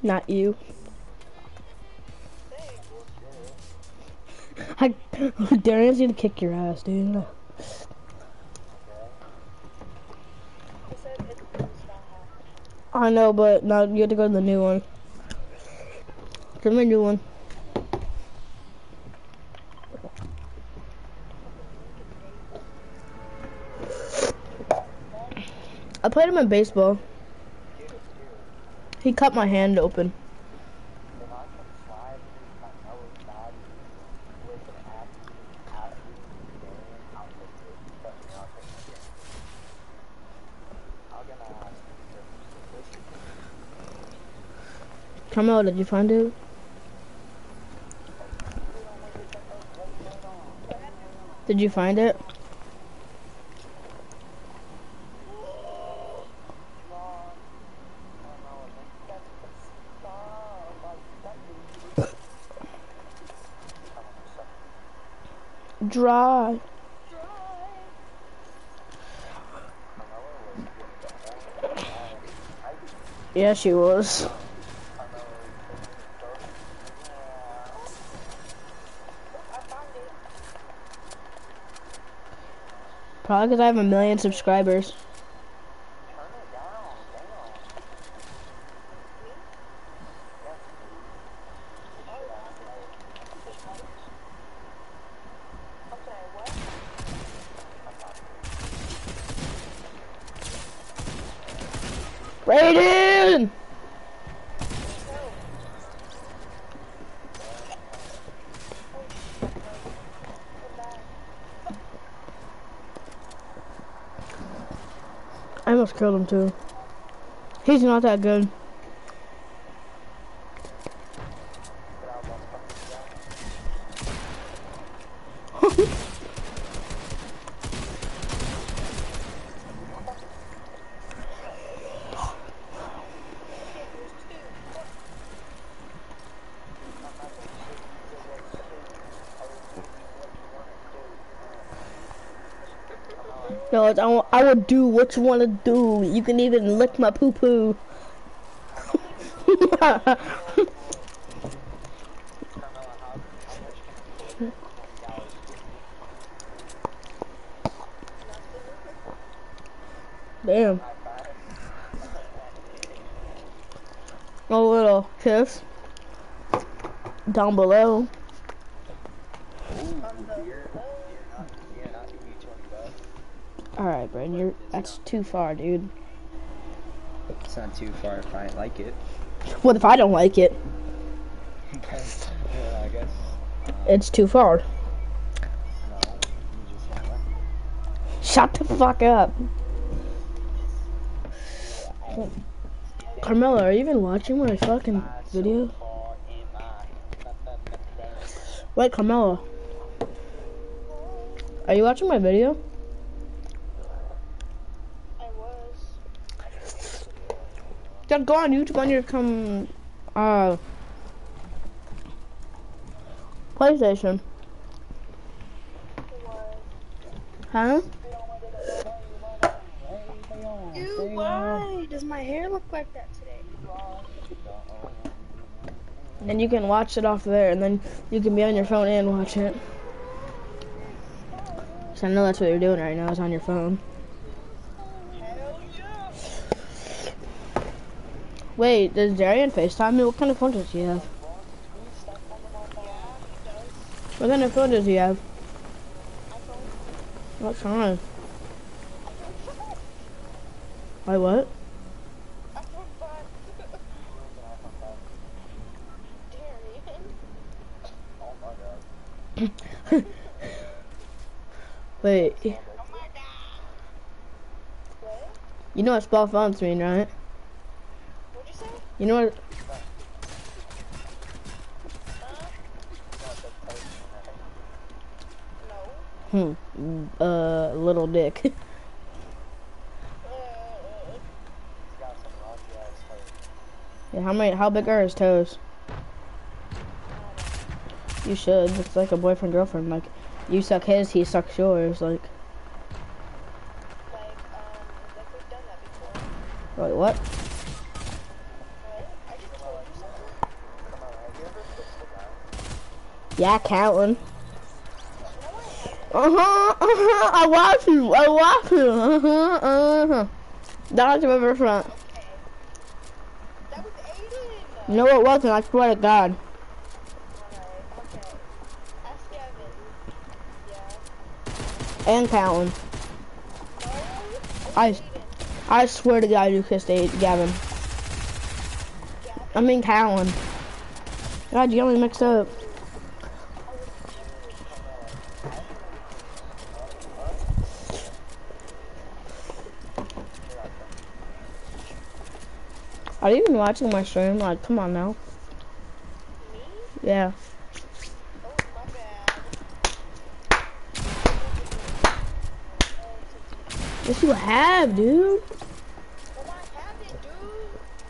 Not you. Darian's gonna kick your ass, dude. I know, but now you have to go to the new one. Give me a new one. I played him in baseball. He cut my hand open. Carmelo, did you find it? Did you find it? Dry. Yeah, she was. Probably because I have 1 million subscribers. Raiden! I almost killed him too. He's not that good. No, I will do what you want to do. You can even lick my poo-poo. Damn. A little kiss down below. Alright, Brandon, that's too far, dude. It's not too far if I like it. What if I don't like it? I guess. It's too far. No, you just won't let me. Shut the fuck up. Carmelo, are you even watching my fucking video? Wait, Carmelo. Are you watching my video? Then go on YouTube on your PlayStation. Huh? Dude, why does my hair look like that today? And you can watch it off there, and then you can be on your phone and watch it. So I know that's what you're doing right now, is on your phone. Wait, does Darian FaceTime me? What kind of phone does he have? What kind of phone does he have? What kind? Why what? Wait. You know what small phones mean, right? What'd you say? You know what? No. Little dick. Yeah, how big are his toes? You should. It's like a boyfriend girlfriend. Like, you suck his, he sucks yours. Like Like we've done that before. wait, what? What? I just told you Yeah, Callan. I watch you. I watch you. Dodge Riverfront. That was Aiden. No, it wasn't. I swear to God. Alright, okay. Ask Gavin. Yeah. And Callan. No, it's I Aiden. I swear to God, you kissed Gavin. Gavin. I mean Callan. God, you got me mixed up. Are you even watching my stream? Like, come on now. Me? Yeah. Oh, my bad. Yes, you have, dude. Oh, I haven't, dude.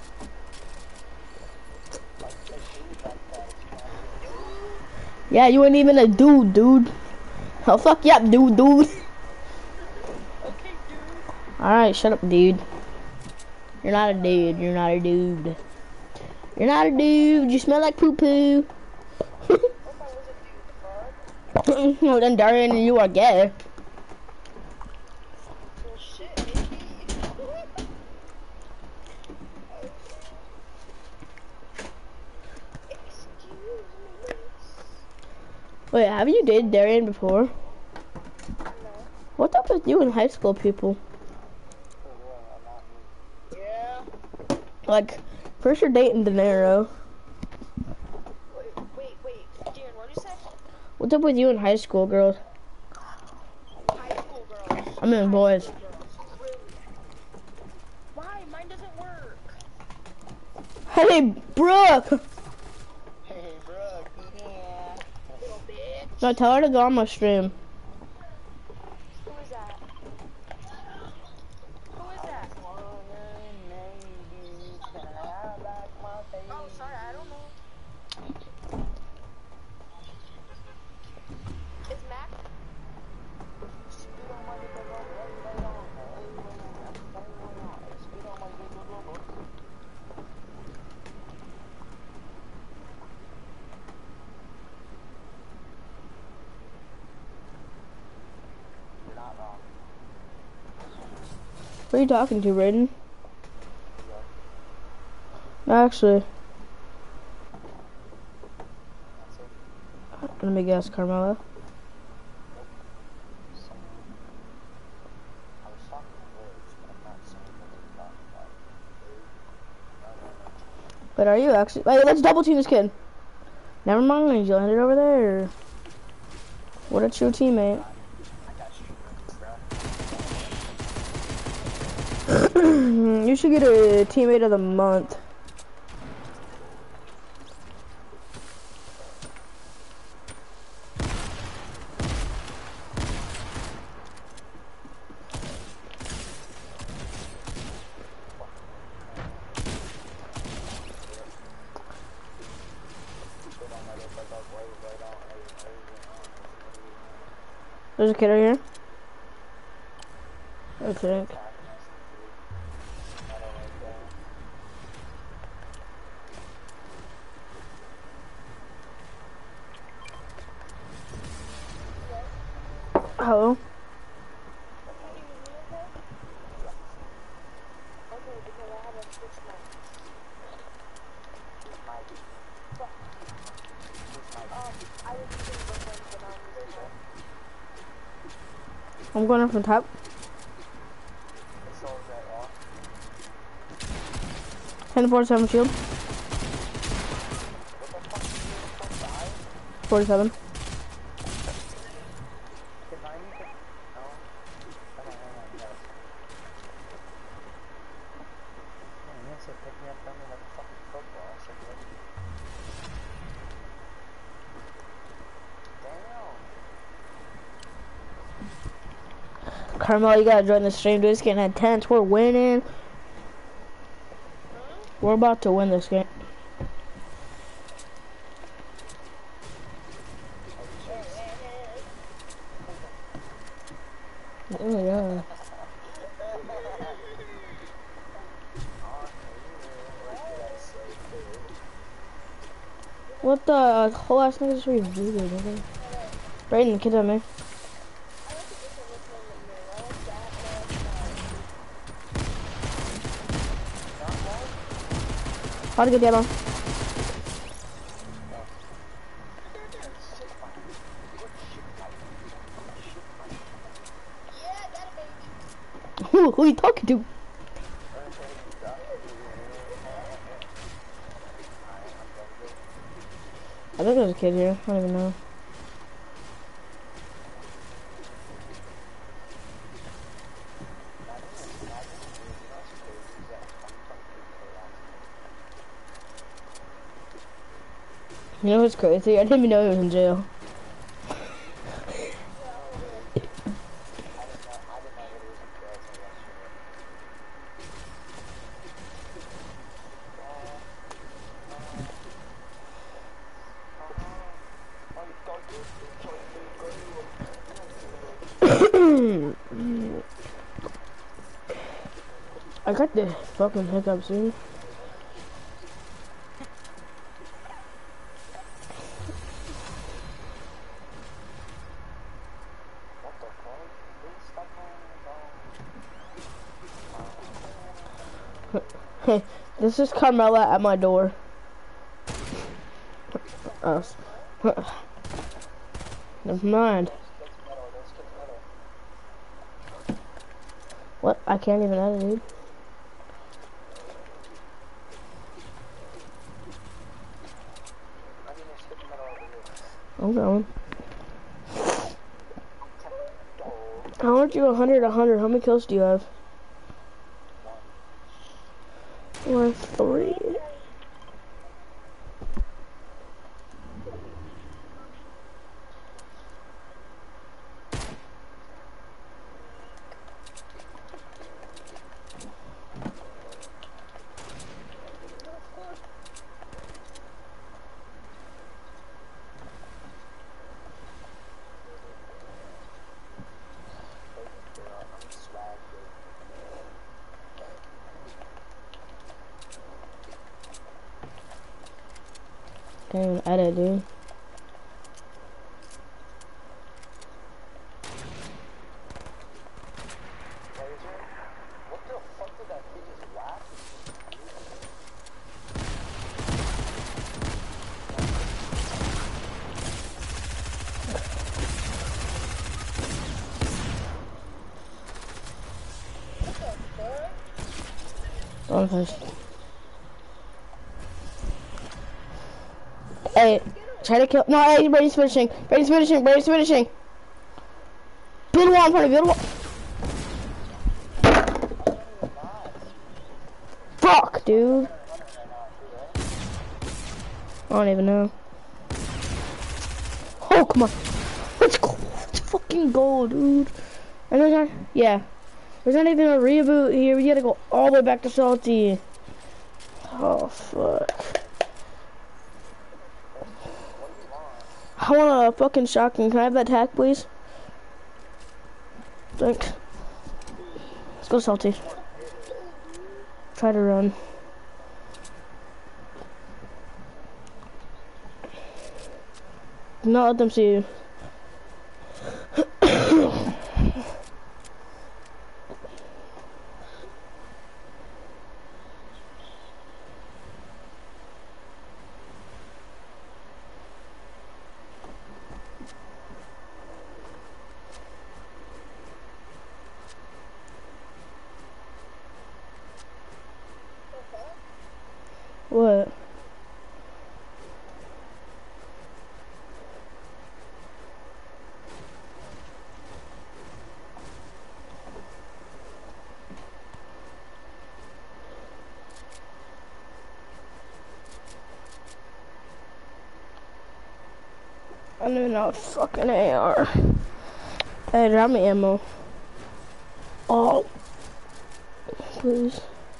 Yeah, you ain't even a dude. Oh, fuck yeah, dude. Okay, dude. Alright, shut up, dude. You're not a dude. You're not a dude. You're not a dude. You smell like poo-poo. What if I was a dude? The fuck? Well, then Darian, you are gay. Well, shit, maybe. Excuse me. Wait, have you dated Darian before? No. What's up with you in high school, people? Yeah. Like, first you're dating De Niro. Wait. Darren, what did you say? What's up with you in high school, girls? High school girls. I mean, boys. Really? Why? Mine doesn't work. Hey, Brooke! Hey, bro. Yeah. Little bitch. No, tell her to go on my stream. Who is that? Who is that? Oh, sorry, I don't know. Is Mac? Who are you talking to, Raiden? Actually, let me guess, Carmela. But are you actually? Wait, let's double team this kid. Never mind, you landed over there. What a true teammate. You should get a teammate of the month. There's a kid right here. I think. Hello. Okay, because I have a switch mic. I was using both ones, but now I'm using one. I'm going up from top. 10-47 shield. 47. Carmel, you gotta join the stream, dude. It's getting intense. We're winning. We're about to win this game. Oh yeah. What the whole ass nigga just rebooted, nigga? Brayden, kid at me. How to get the ammo? Who you talking to? I think there's a kid here. I don't even know. You know what's crazy? I didn't even know he was in jail. I got the fucking hiccups, dude. Hey, this is Carmela at my door. Oh. Never mind. What? I can't even edit, dude. I'm going. How aren't you 100? How many kills do you have? 1, 3. Can't even edit, dude. Don't push. Hey, try to kill. No, hey, Brady's finishing. Brady's finishing. Brady's finishing. Build a wall in front of you. Build a wall. Fuck, dude. I don't even know. Oh, come on. Let's go. Let's fucking go, dude. And there's not, yeah. There's not even a reboot here. We gotta go all the way back to Salty. Oh, fuck. I want a fucking shotgun. Can I have that tack, please? Thanks. Let's go Salty. Try to run. Do not let them see you. What? I don't even know what fucking AR. Hey, drop me ammo. Oh. Please.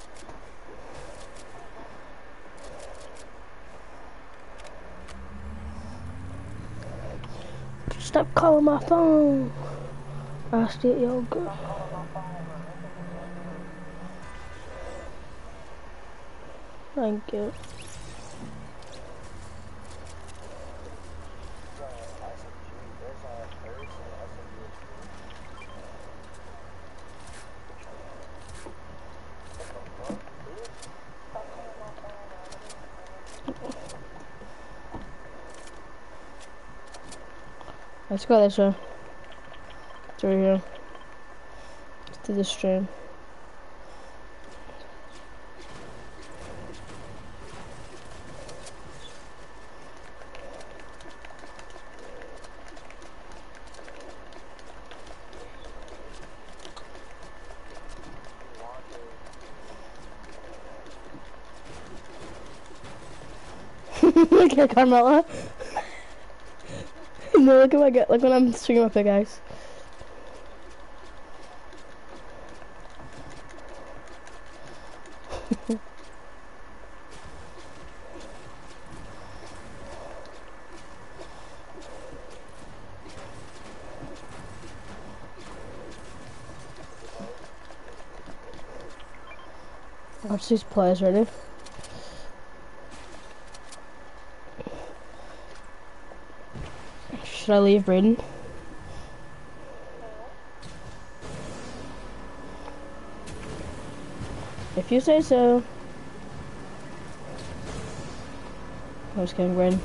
Stop calling my phone. I'll steal your girl. Thank you. Let's go this way. Through here. To the stream. Look at Carmela. No, look at my gut. Look when I'm swinging my pickaxe. Watch these plays, ready? Should I leave Braden? If you say so. I was kidding, Braden.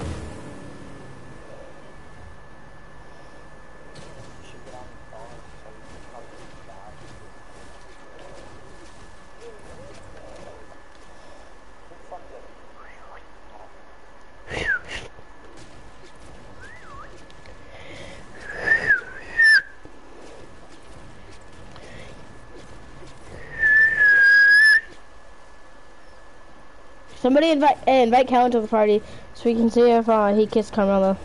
Somebody invite Callan to the party so we can see if he kissed Carmelo.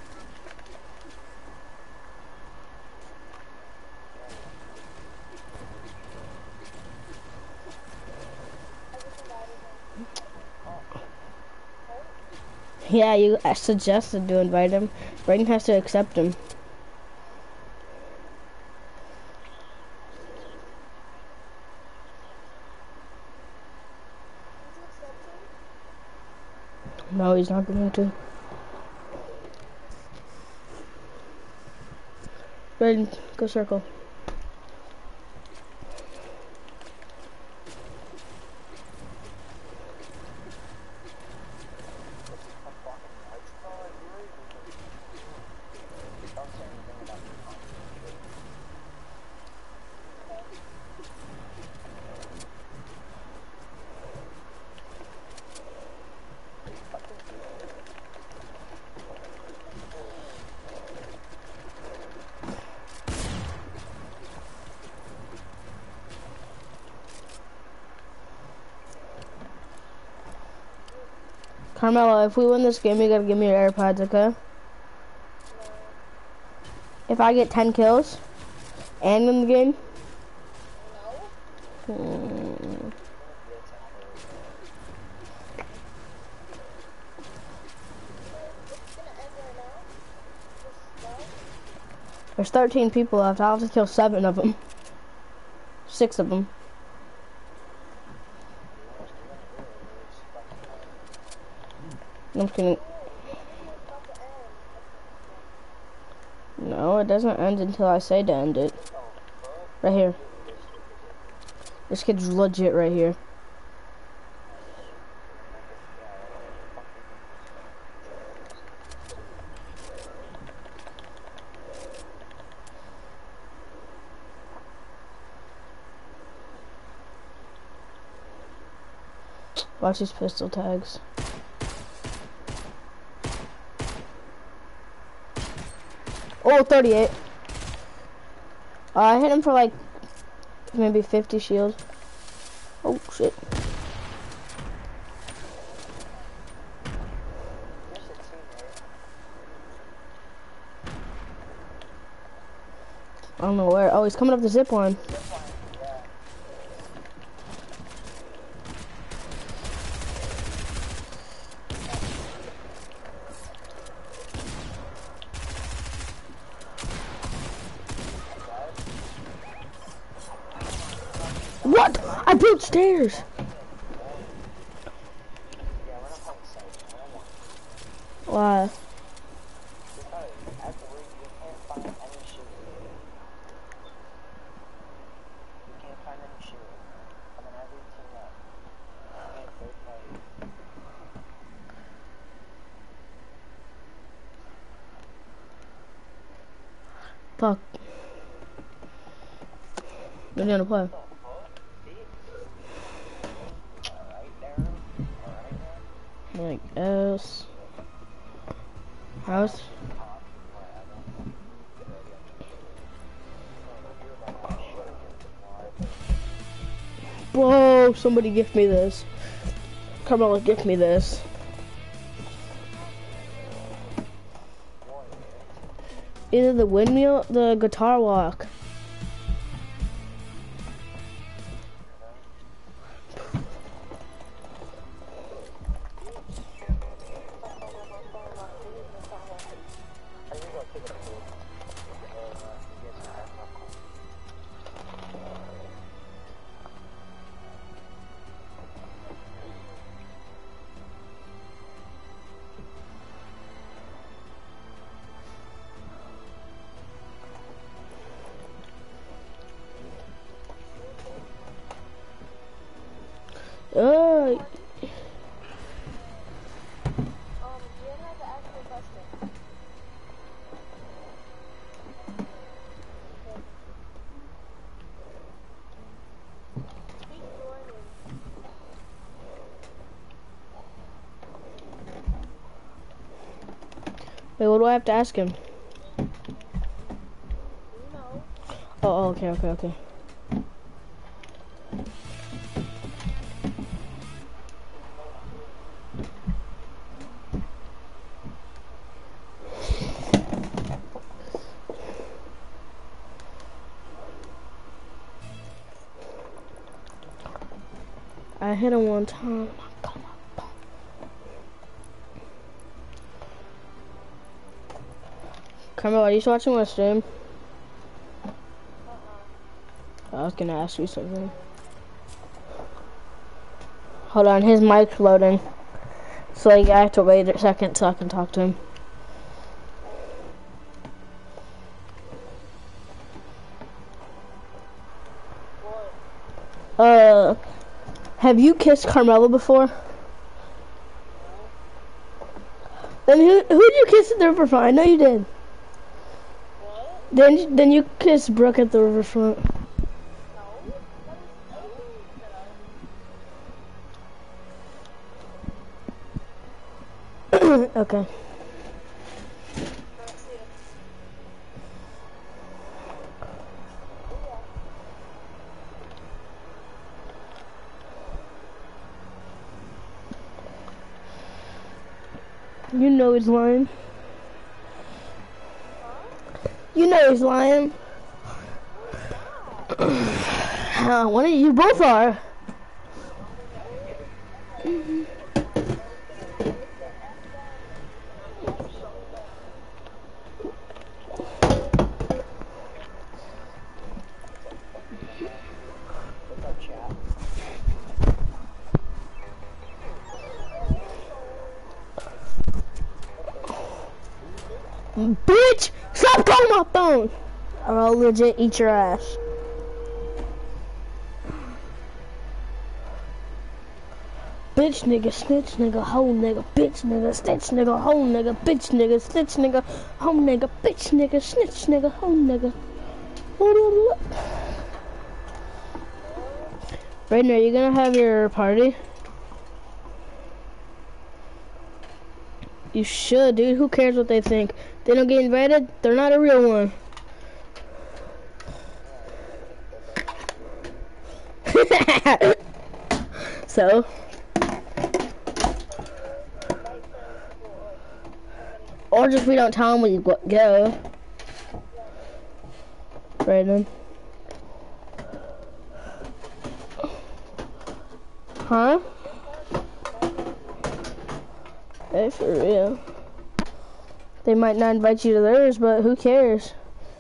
Yeah, you suggested to invite him. Braden has to accept him. No, he's not going to. Braden, go circle. Carmelo, if we win this game, you gotta give me your AirPods, okay? If I get 10 kills and win the game. There's 13 people left. I'll have to kill 7 of them. 6 of them. I'm just kidding. No, it doesn't end until I say to end it. Right here. This kid's legit right here. Watch these pistol tags. Oh, 38. I hit him for like maybe 50 shield. Oh shit. I don't know where. Oh, he's coming up the zip line. What? I built stairs. Why? fuck? They're gonna play. Like S. House. Whoa, somebody gift me this. Carmela, gift me this. Either the windmill, the guitar walk. Uh, Wait, what do I have to ask him? Oh, okay. I hit him one time. Carmel, are you watching my stream? I was gonna ask you something. Hold on, his mic's loading. So like, I have to wait a second so I can talk to him. Have you kissed Carmela before? Then who did you kiss at the riverfront? I know you did. What? Then you kissed Brooke at the riverfront. No. Okay. You know he's lying. You know he's lying. One of you both are. Bitch! Stop calling my phone! Or I'll legit eat your ass. Bitch nigga, snitch nigga, hoe nigga, bitch nigga, snitch nigga, hoe nigga, bitch nigga, snitch nigga, hoe nigga, bitch nigga, snitch nigga, hoe nigga. Brayden, are you gonna have your party? You should, dude. Who cares what they think? They don't get invited, they're not a real one. So? Or just we don't tell them we go. Brayden. Huh? Hey, for real. They might not invite you to theirs, but who cares?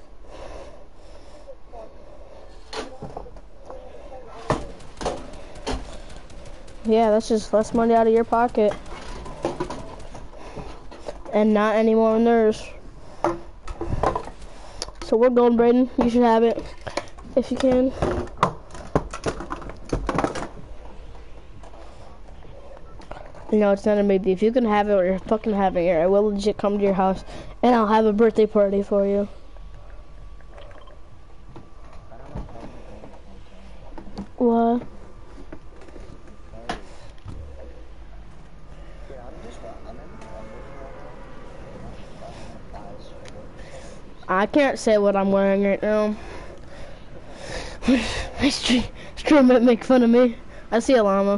Yeah, that's just less money out of your pocket. And not any more on theirs. So we're going, Brayden. You should have it. If you can. No, it's not a maybe. If you can have it, you're fucking having it. I will legit come to your house and I'll have a birthday party for you. I can't say what I'm wearing right now. My stream might make fun of me. I see a llama.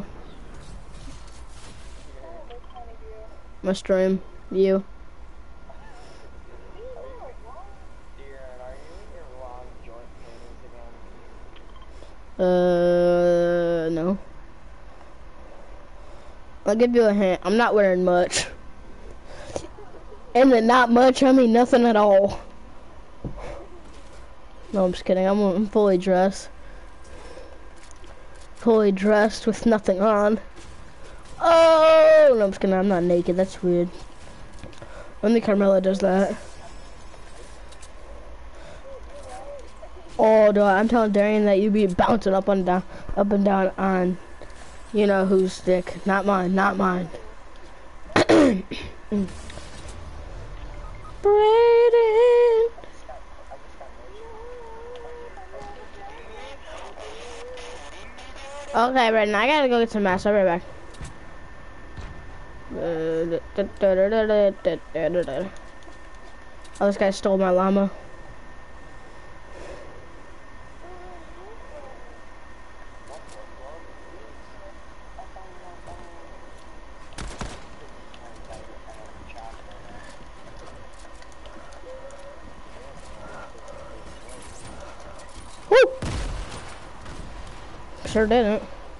My stream. You. No. I'll give you a hint. I'm not wearing much. And the not much, I mean nothing at all. No, I'm just kidding. I'm fully dressed. Fully dressed with nothing on. Oh, no, I'm just kidding. I'm not naked. That's weird. Only Carmela does that. Oh, dude, I'm telling Darian that you be bouncing up and down on, you know whose dick. Not mine, not mine. Brayden. Okay, Brayden, I gotta go get some mess. I'll be right back. Oh, this guy stole my llama. Woo! Sure didn't.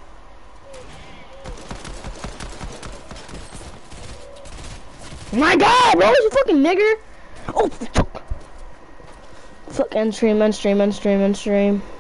My God, what was you fucking nigger? Oh, fuck. Fuck, end stream.